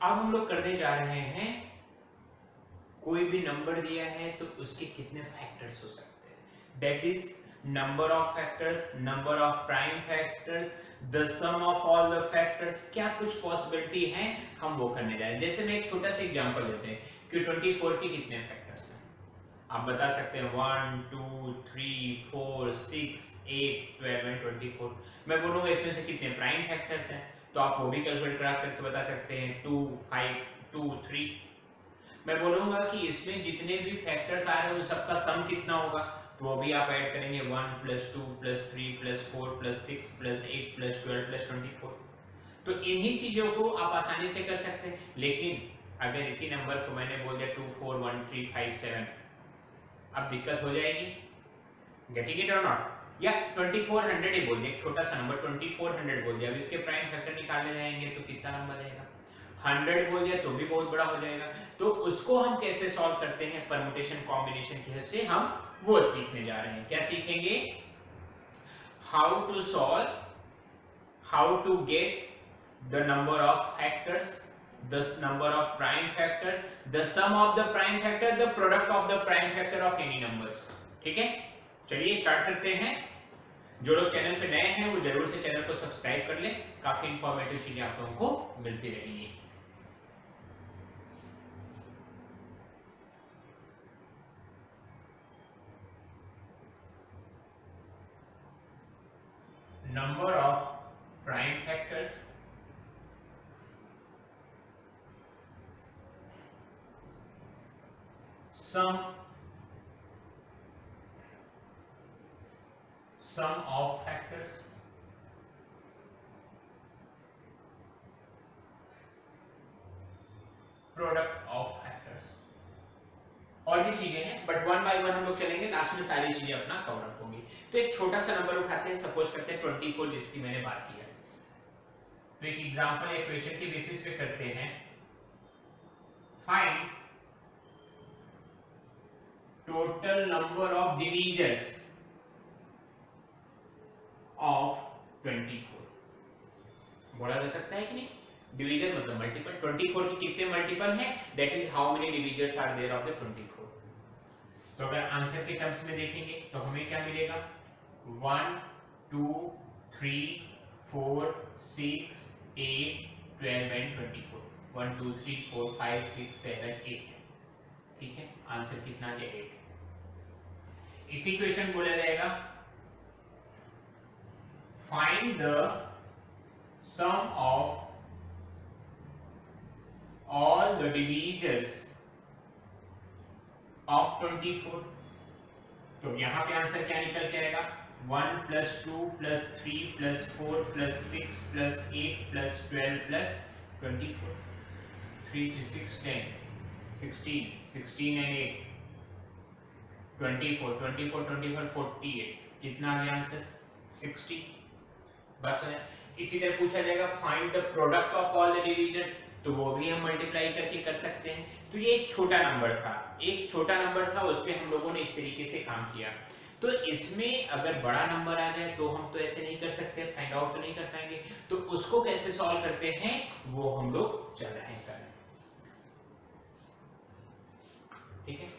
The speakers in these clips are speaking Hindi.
अब हम लोग करने जा रहे हैं, कोई भी नंबर दिया है तो उसके कितने फैक्टर्स हो सकते हैं, that is number of factors, number of prime factors, the sum of all the factors, क्या कुछ पॉसिबिलिटी है हम वो करने जा रहे हैं। जैसे मैं एक छोटा सा एग्जांपल लेते हैं कि 24 के कितने फैक्टर्स हैं, आप बता सकते हैं 1 2 3 4 6 8 12 एंड 24। मैं बोलूंगा इसमें से कितने प्राइम फैक्टर्स हैं, तो आप वो भी कैलकुलेट करा करके बता सकते हैं 2 5 2 3। मैं बोलूंगा कि इसमें जितने भी फैक्टर्स आ रहे हैं उन सबका सम कितना होगा, तो वो भी आप ऐड करेंगे 1 + 2 + 3 + 4 + 6 + 8 + 12 + 24। तो इन्हीं चीजों को आप आसानी से कर सकते हैं। लेकिन अगर इसी नंबर को मैंने बोल दिया 2 4 1 3 5 7, अब दिक्कत हो जाएगी, गेटिंग इट और नॉट। या 2400 ही बोल दिया, एक छोटा सा नंबर 2400 बोल दिया, अब इसके प्राइम फैक्टर निकालने जाएंगे तो कितना नंबर आएगा, 100 बोल दिया तो भी बहुत बड़ा हो जाएगा। तो उसको हम कैसे सॉल्व करते हैं, परम्यूटेशन कॉम्बिनेशन की हेल्प से हम वो सीखने जा रहे हैं। क्या सीखेंगे, how to solve, how to get the number of factors, the number of prime factors, the sum of the prime factor, the product of the prime factor of any numbers। ठीक है, चलिए स्टार्ट करते हैं। जो लोग चैनल पे नए हैं वो जरूर से चैनल को सब्सक्राइब कर लें, काफी इंफॉर्मेटिव चीजें आप लोगों को मिलती रहेंगी। Number of prime factors, sum of factors, product of factors, और भी चीजें हैं बट वन बाय वन हम लोग चलेंगे, लास्ट में सारी चीजें अपना कवर अप होंगी। तो एक छोटा सा नंबर उठाते हैं, सपोज करते हैं 24 जिसकी मैंने बात की है। तो एक एग्जांपल या क्वेश्चन के बेसिस पे करते हैं, find total number of divisors of 24। बोला जा सकता है कि नहीं, डिवीजन मतलब मल्टीपल, 24 के कितने मल्टीपल हैं, that is how many divisors are there of the 24। तो अगर आंसर के टर्म्स में देखेंगे तो हमें क्या मिलेगा, 1 2 3 4 6 8 12 एंड 24, 1 2 3 4 5 6 7 8। ठीक है, आंसर कितना आ गया 8। इसी क्वेश्चन बोला जाएगा, find the sum of all the divisors of 24। तो यहां पे आंसर क्या निकल के आएगा, 1 + 2 + 3 + 4 + 6 + 8 + 12 + 24, 3 3 6 10 16 16 and 8 24 24 24 48, कितना आ गया आंसर 60। बस है। इसी तरह पूछा जाएगा find the product of all the division, तो वो भी हम मल्टीप्लाई करके कर सकते हैं। तो ये एक छोटा नंबर था, एक छोटा नंबर था, उस पे हम लोगों ने इस तरीके से काम किया। तो इसमें अगर बड़ा नंबर आ जाए तो हम तो ऐसे नहीं कर सकते, फाइंड आउट तो नहीं कर पाएंगे, तो उसको कैसे सॉल्व करते हैं वो हम लोग चल रहे हैं करने। ठीक है,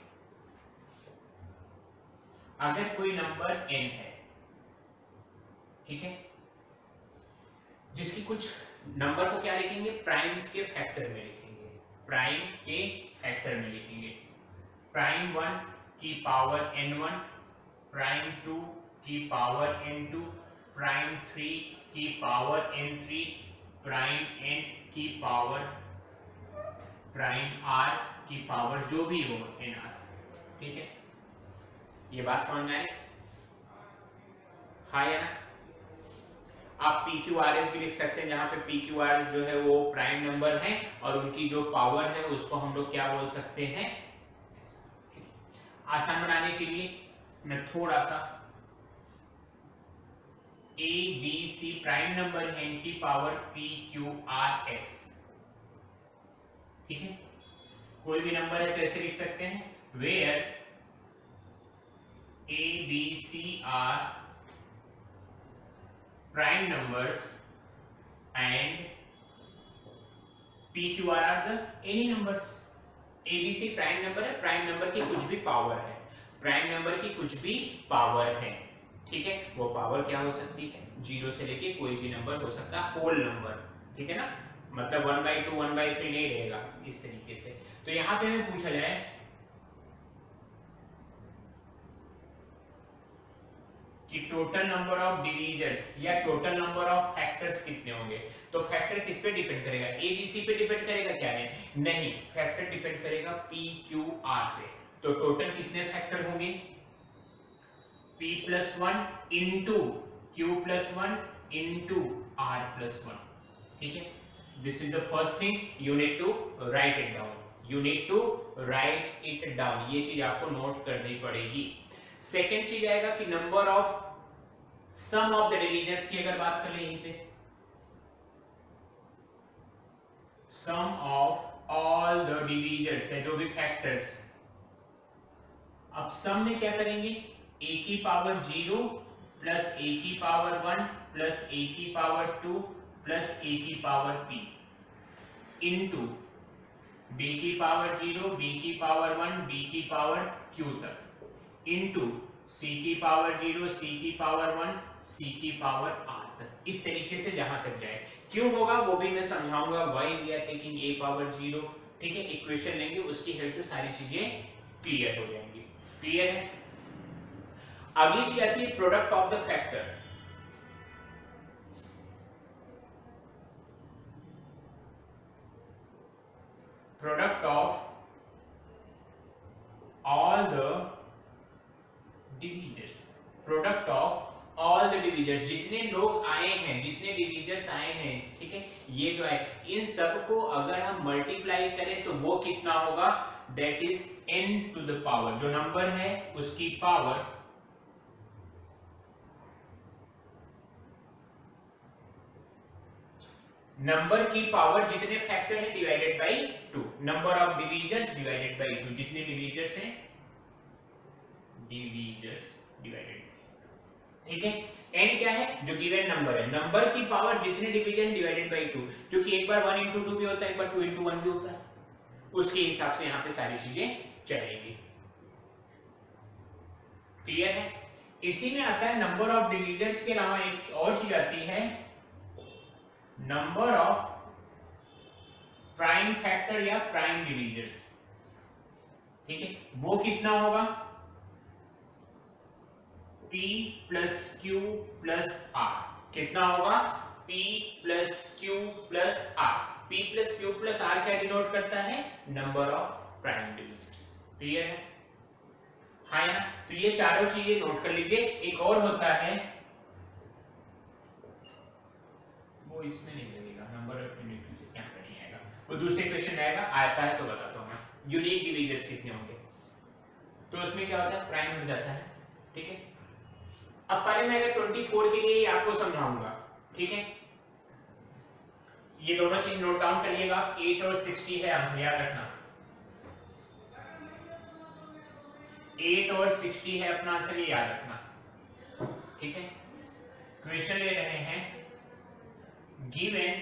अगर कोई नंबर n है, ठीक है, जिसकी कुछ नंबर को क्या लिखेंगे, प्राइम्स के फैक्टर में लिखेंगे, प्राइम के फैक्टर में लिखेंगे, प्राइम 1 की पावर n1, प्राइम 2 की पावर n2, प्राइम 3 की पावर n3, प्राइम n की पावर, प्राइम r की पावर जो भी हो nr। ठीक है, ये बात समझ में आ रही, हाँ या ना। आप पी क्यू आर एस भी लिख सकते हैं, जहां पे पी क्यू आर जो है वो प्राइम नंबर है और उनकी जो पावर है उसको हम लोग क्या बोल सकते हैं। आसान बनाने के लिए मैं थोड़ा सा A B C prime number है, इनकी power P Q R S. ठीक है, कोई भी नंबर है तो ऐसे लिख सकते हैं, where A B C are prime numbers and P Q R are the any numbers. ABC prime number है, प्राइम नंबर की कुछ भी पावर है, प्राइम नंबर की कुछ भी पावर है, ठीक है। वो पावर क्या हो सकती है, 0 से लेके कोई भी नंबर हो सकता है, होल नंबर, ठीक है ना, मतलब 1/2 1/3 नहीं रहेगा इस तरीके से। तो यहाँ पे हमें पूछा जाए कि टोटल नंबर ऑफ डिवीजर्स या टोटल नंबर ऑफ फैक्टर्स कितने होंगे, तो फैक्टर किस पे डिपेंड करेगा, एबीसी पे डिपेंड करेगा क्या है, नहीं, फैक्टर डिपेंड करेगा पी क्यू आर पे। तो टोटल कितने फैक्टर होंगे, p+1 into q+1 into r+1, ठीक है। This is the first thing you need to write it down, you need to write it down, ये चीज आपको नोट करनी पड़ेगी। सेकेंड चीज आएगा कि number of sum of the divisors की अगर बात करें यहीं पे, sum of all the divisors है जो भी फैक्टर्स। अब सम में क्या करेंगे, a की पावर 0 प्लस a की पावर 1 प्लस a की पावर 2 प्लस a की पावर p इनटू b की पावर 0 b की पावर 1 b की पावर q तक इनटू c की पावर 0 c की पावर 1 c की पावर r तक, इस तरीके से जहां तक जाए। क्यों होगा वो भी मैं समझाऊंगा, why we are taking a power 0, ठीक है। इक्वेशन लेंगे, उसकी हेल्प से सारी चीजें क्लियर हो जाएंगी, क्लियर है। अगली चीज आती है product of the factor. Product of all the divisors, product of all the divisors, जितने लोग आए हैं, जितने डिवीजर्स आए हैं, ठीक है, ये जो है इन सब को अगर हम मल्टीप्लाई करें तो वो कितना होगा, that is n to the power, जो नंबर है उसकी पावर नंबर की पावर जितने फैक्टर है divided by 2, number of divisors divided by 2, जितने डिवीजर्स हैं डिवीजर्स डिवाइडेड, ठीक है। n क्या है, जो गिवन नंबर है, नंबर की पावर जितने डिवीजन डिवाइडेड बाय 2, क्योंकि एक बार 1 * 2 भी होता है, एक बार 2 * 1 भी होता है, उसके हिसाब से यहाँ पे सारी चीजें चलेंगी, क्लियर है। इसी में आता है नंबर ऑफ डिवीजर्स के अलावा एक और चीज आती है नंबर ऑफ प्राइम फैक्टर या प्राइम डिवीजर्स, ठीक है। वो कितना होगा, p plus q plus r, कितना होगा, p plus q plus r, p plus q plus r क्या डिनोट करता है, number of prime divisors, clear है, हाँ ना। तो ये चारों चीजें नोट कर लीजिए। एक और होता है, वो इसमें नहीं लगेगा, नंबर ऑफ यूनिट से क्या नहीं आएगा, वो दूसरे क्वेश्चन आएगा, आता है तो बताता हूं मैं। यूनिक डिवीजर्स कितने होंगे, तो उसमें क्या होता है, प्राइम हो जाता है, ठीक है। अब पहले मैं अगर 24 के लिए आपको समझाऊंगा, ठीक है, ये दोनों चीज नोट डाउन करिएगा, 8 और 60 है आंसर, याद रखना 8 और 60 है अपना आंसर, ये याद रखना, ठीक है। क्वेश्चन ले रहे हैं, given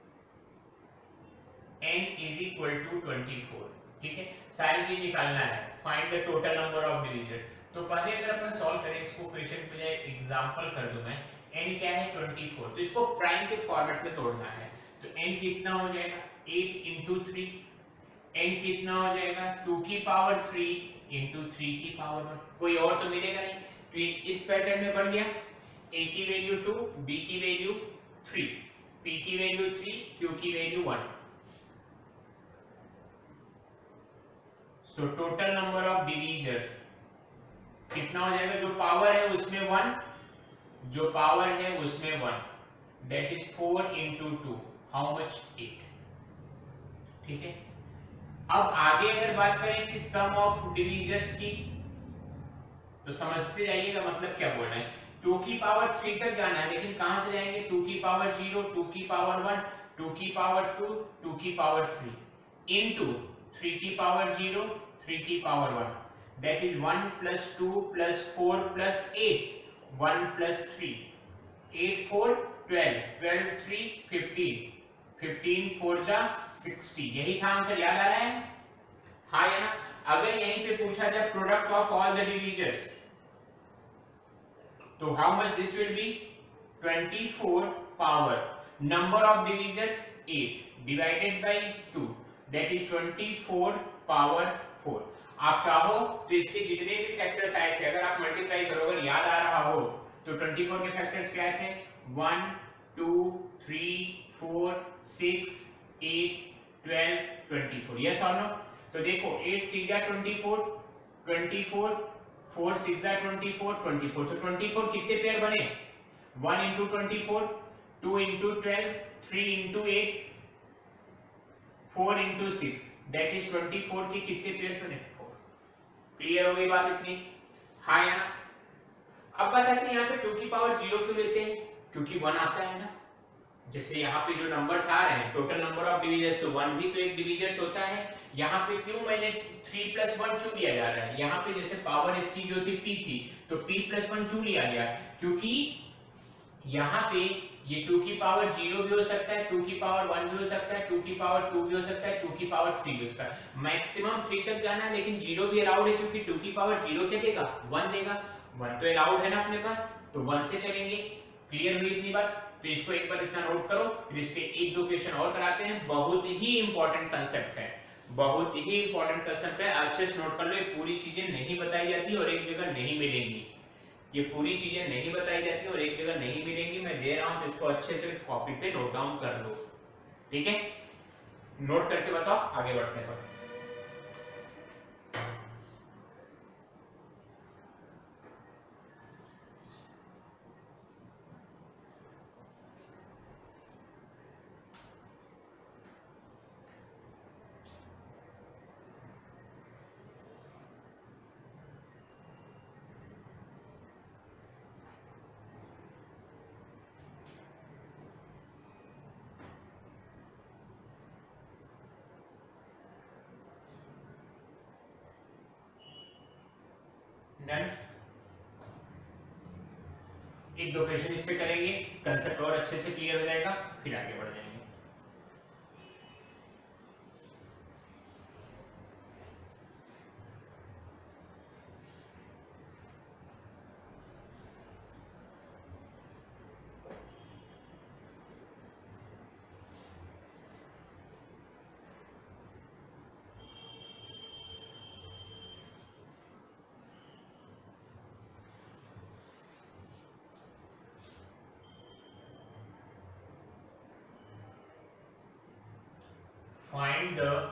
n is equal to 24, ठीक है, सारी चीज निकालना है, find the total number of divisor. तो पहले अगर अपन सॉल्व करें इसको, क्वेश्चन पे जाए, एग्जांपल कर दूं मैं, n क्या है 24, तो इसको प्राइम के फॉर्मेट में तोड़ना है, तो n कितना हो जाएगा 8 * 3, n कितना हो जाएगा 2 की पावर 3 * 3 की पावर 1, कोई और तो मिलेगा नहीं, तो ये इस पैटर्न में बन गया, a की वैल्यू 2, b की वैल्यू 3, p की वैल्यू 3, q की value 1। So total number of divisors कितना हो जाएगा, जो पावर है उसमें 1, जो पावर है उसमें 1, दैट इज 4 * 2, हाउ मच, 8, ठीक है। अब आगे अगर बात करें कि सम ऑफ डिवीजर्स की, तो समझते जाइएगा मतलब क्या बोल रहे हैं, 2 की पावर 3 तक जाना है, लेकिन कहां से जाएंगे, 2 की पावर 0, 2 की पावर 1, 2 की पावर 2, 2 की पावर 3 इनटू 3 की पावर 0, 3 की पावर 1, that is 1 + 2 + 4 + 8, 1 + 3, 8 4 12, 12 3 15, 15 4 जा 60, यही था आंसर, याद आ रहा है? हाँ या ना? अगर यहीं पे पूछा जाए product of all the divisors, तो how much this will be 24 power number of divisors 8 divided by 2 that is 24 power 4। आप चाहो तो इसके जितने भी फैक्टर्स आए थे अगर आप मल्टीप्लाई करोगे, याद आ रहा हो तो 24 के फैक्टर्स क्या थे? 1 2 3 4 6 8 12 24, यस और नो? तो देखो 8 3 जा 24 24 4 6 जा 24 24, तो 24 कितने पेयर बने? 1 into 24 2 into 12 3 into 8 4 into 6 that is 24 के कितने पेयर्स बने? 4। क्लियर हो गई बात इतनी? हाँ या ना? अब बताते हैं यहाँ पे 2 की पावर 0 क्यों लेते हैं? क्योंकि 1 आता है ना। जैसे यहाँ पे जो नंबर्स आ रहे हैं टोटल नंबर ऑफ डिवीजर्स, तो 1 भी तो एक डिवीजर्स होता है। यहाँ पे क्यों मैंने 3 + 1 क्यों लिया जा रहा है? यहाँ पे जैसे पावर इसकी जो थी p थी, तो p + 1 क्यों लिया गया? क्योंकि यहाँ पे ये 2 की पावर 0 भी हो सकता है, 2 की पावर 1 भी हो सकता है, 2 की पावर 2 भी हो सकता है, 2 की पावर 3 भी हो सकता है। मैक्सिमम 3 तक जाना है, लेकिन 0 भी अलाउड है क्योंकि 2 की पावर 0 क्या देगा? 1 देगा। 1 तो अलाउड है ना अपने पास, तो 1 से चलेंगे। क्लियर हुई इतनी बात? तो इसको एक बार इतना नोट करो, फिर इस पे एक दो क्वेश्चन और कराते हैं। बहुत ही इंपॉर्टेंट कांसेप्ट है, बहुत ही इंपॉर्टेंट कांसेप्ट है। अच्छे से नोट कर लो, ये पूरी चीजें नहीं बताई जाती और एक जगह नहीं मिलेंगी। ये पूरी चीजें नहीं बताई जाती और एक जगह नहीं मिलेंगी, मैं दे रहा हूं, तो इसको अच्छे से कॉपी पे नोट डाउन कर लो, ठीक है? नोट करके बताओ, आगे बढ़ते हैं। डन। एक दो क्वेश्चन इस पे करेंगे, कंसेप्ट और अच्छे से क्लियर हो जाएगा, फिर आगे बढ़ जाएंगे। Find the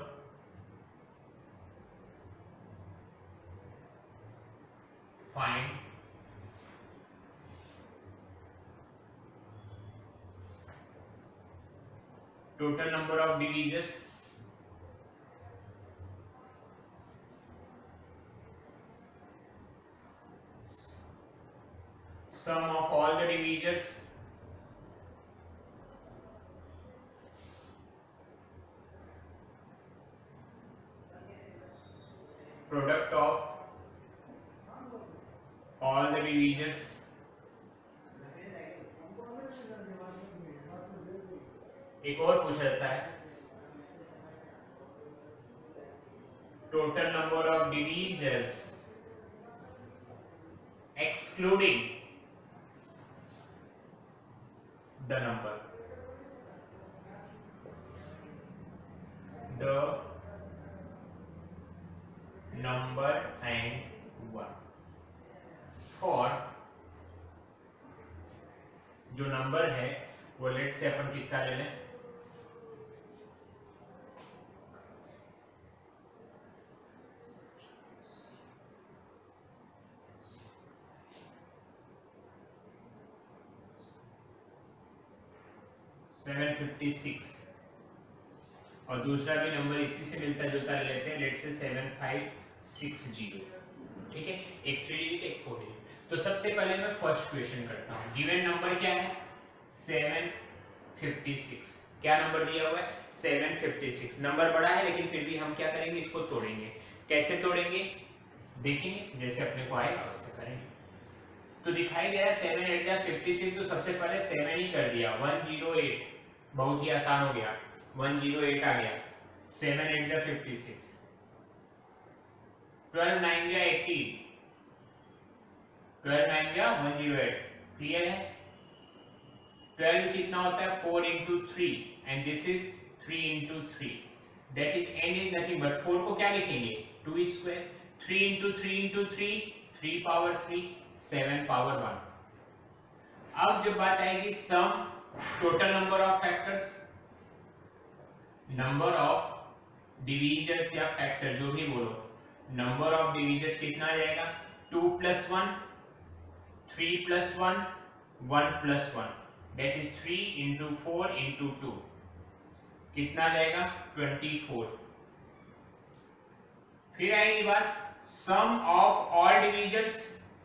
total number of divisors sum of all the divisors product of all the divisors एक और पूछा जाता है total number of divisors excluding the number and 1 for जो नंबर है वो लेट से अपन कितना ले लें, और दूसरा भी नंबर इसी से मिलता जुलता ले लेते हैं, लेट से 7560, ठीक है? एक 3 डिजिट एक 4 डिजिट। तो सबसे पहले मैं फर्स्ट क्वेश्चन करता हूं। गिवन नंबर क्या है? 756। क्या नंबर दिया हुआ है? 756। नंबर बड़ा है लेकिन फिर भी हम क्या करेंगे, इसको तोड़ेंगे। कैसे तोड़ेंगे देखेंगे, जैसे अपने को आएगा वैसे करेंगे। तो दिखाई दे रहा है 7 8 जा 56, तो सबसे पहले 7 ही कर दिया, 108 बहुत ही आसान हो गया, 108 आ गया, 7 8 जा 56, 12 9 जा 80, 12 9 जा 108, क्लियर है। 12 कितना होता है 4 into 3 and this is 3 into 3, that is n is nothing but 4 को क्या लिखेंगे 2 square, 3 into 3 into 3 3 power 3 7 power 1। अब जब बात आएगी sum total number of factors, number of divisors या फैक्टर जो भी बोलो, नंबर ऑफ डिवीजर्स कितना आ जाएगा 2 plus 1 3 plus 1 1 plus 1, that is 3 into 4 into 2, कितना आ जाएगा 24। फिर आएगी बात सम ऑफ ऑल डिवीजर्स,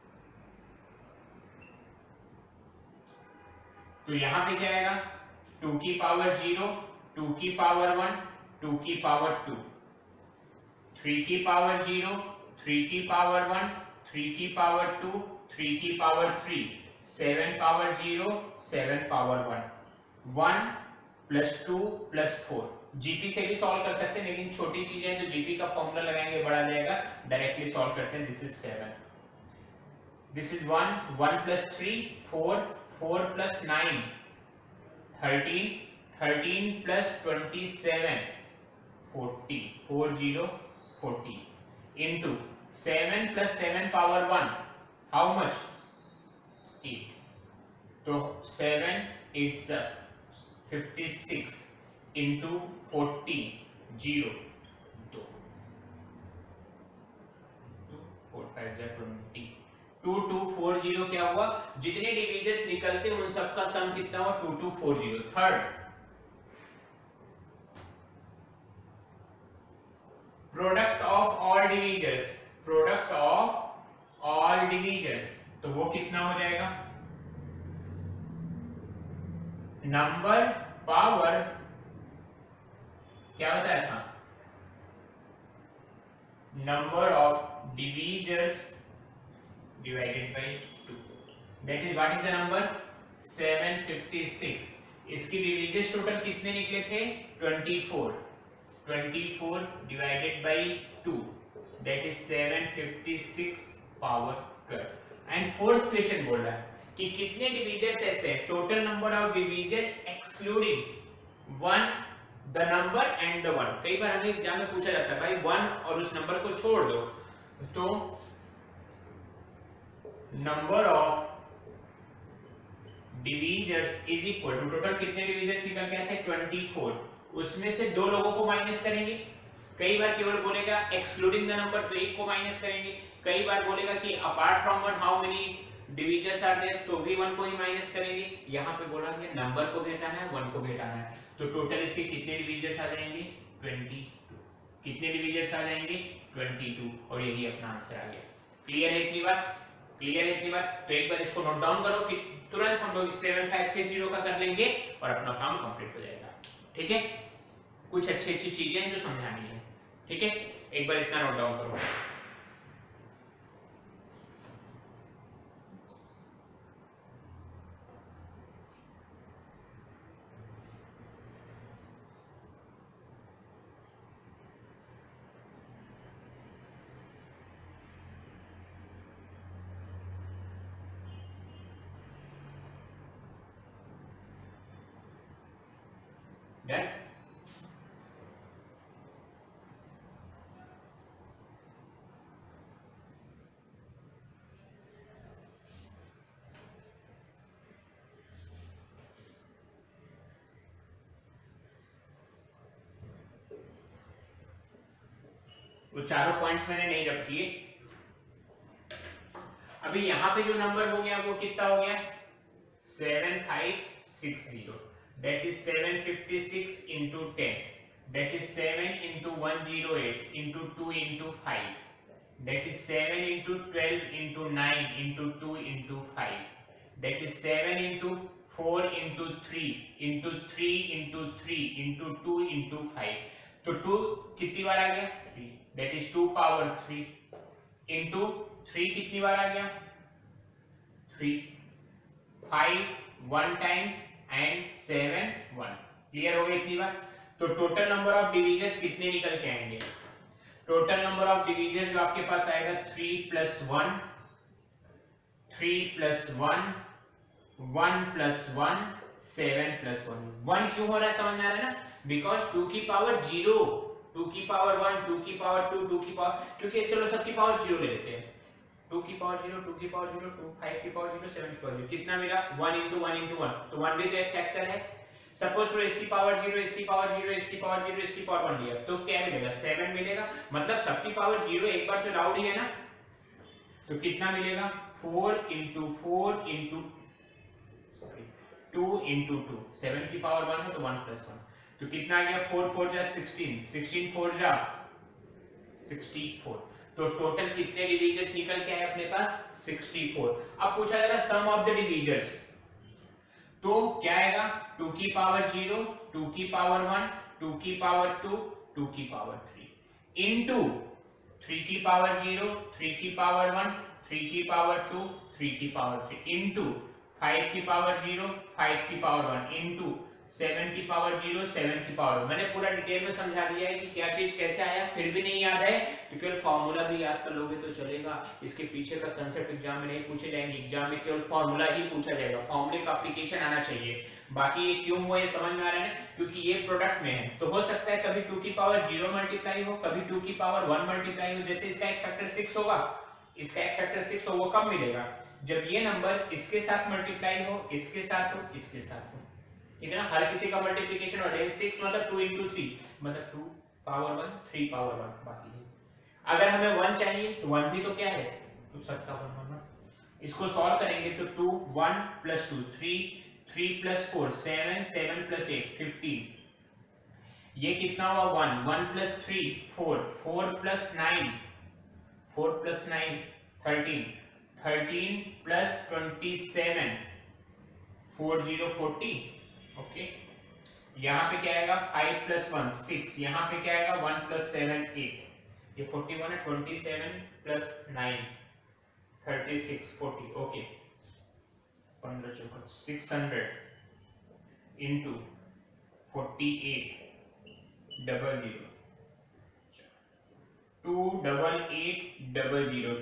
तो यहां पे क्या आएगा 2 की पावर 0 2 की पावर 1 2 की पावर 2, 3 की पावर 0 3 की पावर 1 3 की पावर 2 3 की power 3, 7 power 0 7 power 1, 1 plus 2 plus 4। G P भी सॉल्व कर सकते हैं लेकिन छोटी चीजें हैं तो जीपी का फॉर्मूला लगाएंगे बड़ा जाएगा, डायरेक्टली सॉल्व करते हैं। This is 7, this is 1 1 plus 3 4 4 plus 9 13 13 plus 27 40 40 40 into 7 plus 7 power 1 how much 8, तो 7 8 56 into 40 0 2 4 5 20 2240 क्या हुआ, जितने डिवीजर्स निकलते हैं उन सबका सम कितना हुआ 2240। Third product of all divisors, product of all divisors, तो वो कितना हो जाएगा नंबर पावर क्या बताया था number of divisors divided by 2, that is what is the number 756। इसकी डिवीजर्स टोटल कितने निकले थे 24, 24 divided by 2 that is 756 power 12। And fourth question बोल रहा है कि कितने डिवीजर्स ऐसे हैं, total number of divisor excluding 1 the number and the 1। कई बार हमें एग्जाम में पूछा जाता है भाई 1 और उस नंबर को छोड़ दो, तो number of divisors is equal to total कितने डिवीजर्स निकल के आए थे 24, उसमें से दो लोगों को माइनस करेंगे। कई बार केवल बोलेगा एक्सक्लूडिंग द नंबर, तो एक को माइनस करेंगे। कई बार बोलेगा कि apart from 1 how many divisors are there, तो भी 1 को ही माइनस करेंगे। यहाँ पे बोला है नंबर को भी हटाना है 1 को भी हटाना है, तो टोटल इसके कितने डिवीजर्स आ जाएंगे 22। कितने डिवीजर्स आ जाएंगे 22, और यही अपना आंसर आ गया। क्लियर है इतनी बात, क्लियर है इतनी बात, तो एक बार इसको नोट डाउन करो, फिर तुरंत हम लोग 7560 का कर लेंगे और अपना काम कंप्लीट हो जाएगा। ठीक है, कुछ अच्छी अच्छी चीजें हैं जो समझानी है। ठीक है, एक बार इतना नोट डाउन करो। डन, वो चारों पॉइंट्स मैंने नहीं रख लिए। अभी यहाँ पे जो नंबर हो गया वो कितना हो गया 7560, that is 756 into 10, that is 7 into 108 into 2 into 5, that is 7 into 12 into 9 into 2 into 5, that is 7 into 4 into 3 into 3 into 3 into 2 into 5, तो 2 कितनी बार आ गया 3, that is 2 power 3 into 3 कितनी बार आ गया 3, 5 1 times and 7 1, क्लियर हो गई इतनी बात? तो टोटल नंबर ऑफ डिवीजर्स कितने निकल के आएंगे? टोटल नंबर ऑफ डिवीजर्स जो आपके पास आएगा 3 + 1, 3 + 1, 1 + 1, 7 + 1। 1 क्यों हो रहा है समझ में आ रहा है ना? बिकॉज 2 की पावर 0, 2 की पावर 1, 2 की पावर 2, 2 की पावर, क्योंकि चलो सबकी पावर 0 ले लेते हैं। 2 की पावर 0, 2 की पावर 0, 2, 5 की पावर 0, 7 की पावर 0, कितना मिला? 1 × 1 × 1, तो 1 भी तो एक फैक्टर है। सपोज करो इसकी पावर 0, इसकी पावर 0, इसकी पावर 0, इसकी पावर 1 लिया, तो क्या मिलेगा? 7 मिलेगा। मतलब सबकी पावर 0 एक बार तो लाउड ही है ना, तो कितना मिलेगा? 4 × 4 × 2 × 2, 7 की पावर 1 है तो 1 + 1, तो कितना आ गया? 4 4 जा 16, 16 4 जा 64। तो टोटल कितने डिवीजर्स निकल के आए अपने पास? 64। अब पूछा जा रहा है सम ऑफ द डिवीजर्स, तो क्या आएगा? 2 की पावर 0, 2 की पावर 1, 2 की पावर 2, 2 की पावर 3 इनटू 3 की पावर 0, 3 की पावर 1, 3 की पावर 2, 3 की पावर 3 इनटू 5 की पावर 0, 5 की पावर 1 इनटू 7 की पावर 0, 7 की पावर। मैंने पूरा डिटेल में समझा दिया है कि क्या चीज कैसे आया। फिर भी नहीं याद है तो केवल फॉर्मूला भी याद कर लोगे तो चलेगा। इसके पीछे का कांसेप्ट एग्जाम में नहीं पूछे जाएंगे, एग्जाम में केवल फॉर्मूला ही पूछा जाएगा, फॉर्मूले का एप्लीकेशन आना चाहिए। बाकी ये क्यों हुआ ये समझ में आ रहा है ना, क्योंकि ये प्रोडक्ट में है, तो हो सकता है कभी 2 की पावर 0 मल्टीप्लाई हो, कभी 2 की पावर 1 मल्टीप्लाई हो। जैसे इसका एक फैक्टर 6 होगा, इसका एक फैक्टर 6 हो, वो कब मिलेगा? जब ये नंबर इसके साथ मल्टीप्लाई हो, इसके साथ हो, इसके साथ हो, ठीक है ना। हर किसी का मल्टीप्लिकेशन और 6 मतलब 2 × 3 मतलब 2 पावर 1, 3 पावर 1 बाकी है। अगर हमें 1 चाहिए तो 1 भी तो क्या है? तो सबका 1 1। इसको सॉल्व करेंगे तो 2 1 + 2 3, 3 + 4 7, 7 + 8 15। ये कितना हुआ? 1 1 + 3 4, 4 + 9 4 + 9 13, 13 + 27 40 40। ओके, यहाँ पे क्या आएगा? 5 + 1 6, यहाँ पे क्या आएगा? 1 + 7 8, ये 41 है। 27 + 9 36 40। ओके, 15 चौका 600 into 48 00 28800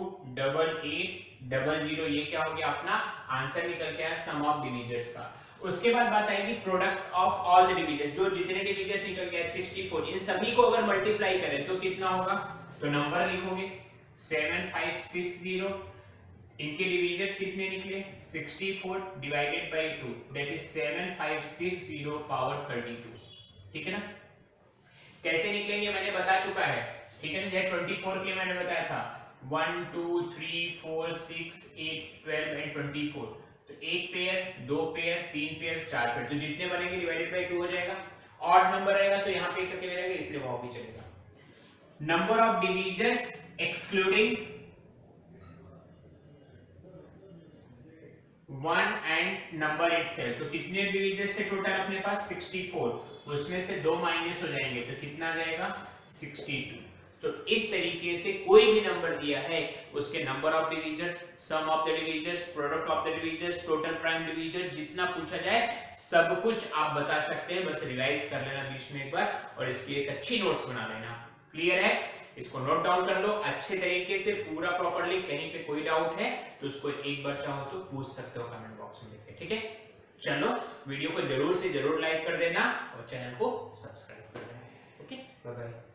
28800। ये क्या हो गया? अपना आंसर निकल के आया सम ऑफ डिवीजर्स का। उसके बाद बात आएगी product of all the divisors, जो जितने डिवीजर्स निकल के आए 64, इन सभी को अगर मल्टीप्लाई करें तो कितना होगा? तो नंबर लिखोगे 7560, इनके डिवीजर्स कितने निकले? 64 divided by 2, that is 7560 power 32। ठीक है ना। कैसे निकलेंगे मैंने बता चुका है, ठीक है ना। जैसे 24 के लिए मैंने बताया था 1 2 3 4 6 8 12 एंड 24, तो एक पेयर, दो पेयर, तीन पेयर, चार पेयर, तो जितने बनेंगे डिवाइडेड बाय 2 हो जाएगा। ऑड नंबर रहेगा तो यहाँ पे एक अकेले रहेगा, इसलिए वो भी चलेगा। Number of divisors excluding 1 and number itself, तो कितने डिवीजर्स थे टोटल अपने पास? 64, उसमें से 2 माइनस हो जाएंगे तो कितना आ जाएगा? 62। तो इस तरीके से कोई भी नंबर दिया है उसके number of divisors, sum of the divisors, product of the divisors, total prime divisor, जितना पूछा जाए सब कुछ आप बता सकते हैं। बस रिवाइज कर लेना बीच में एक बार और इसकी एक अच्छी नोट्स बना लेना। क्लियर है? इसको नोट डाउन कर लो अच्छे तरीके से, पूरा प्रॉपर्ली। कहीं पे कोई डाउट है तो उसको एक बार चाहो तो पूछ सकते हो कमेंट बॉक्स में लिख के, ठीक है। चलो, वीडियो को जरूर से जरूर लाइक कर देना और चैनल को सब्सक्राइब कर देना। Okay, bye bye.